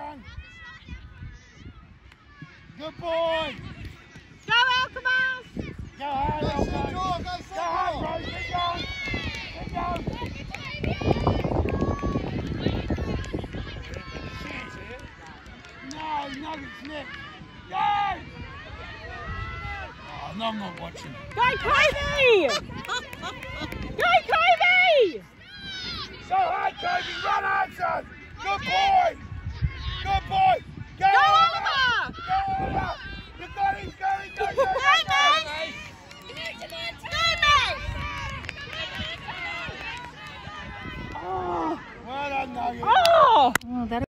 young. Good boy. Go, Alchemaz. Go hard, Elko. Go hard, bro. Keep going. Keep going. No, Nuggets next. Go! Oh, no, I'm not watching. Go, Kobe! Go, Kobe! So hard, Kobe. Run hard, son. Good boy. Good boy.